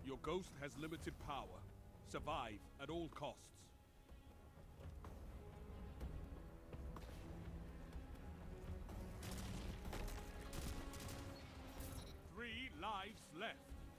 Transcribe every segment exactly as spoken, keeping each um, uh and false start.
Your ghost has limited power. Survive at all costs. Three lives left.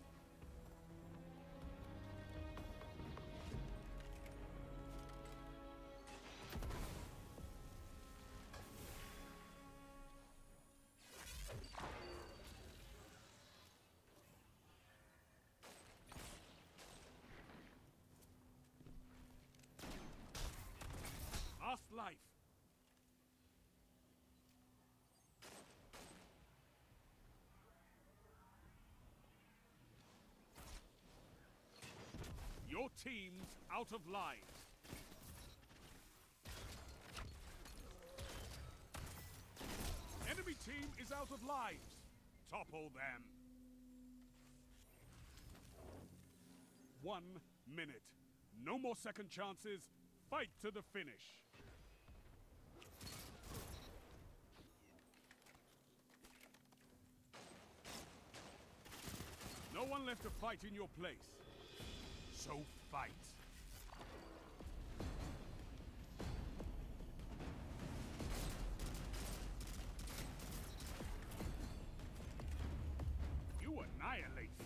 Last life. Your team's out of lives. Enemy team is out of lives. Topple them. One minute. No more second chances. Fight to the finish. No one left to fight in your place. So fight. You annihilate